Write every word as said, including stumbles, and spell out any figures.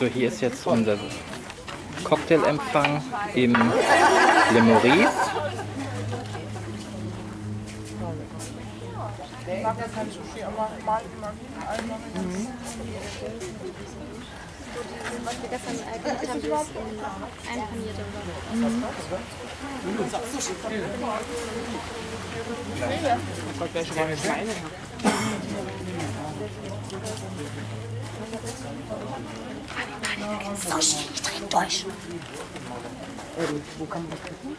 So, hier ist jetzt unser Cocktailempfang im Le Maurice. Was wir gestern äh, gemacht haben, ist einpanierte mhm. So schief, ich trinke durch. Wo kann man das gucken?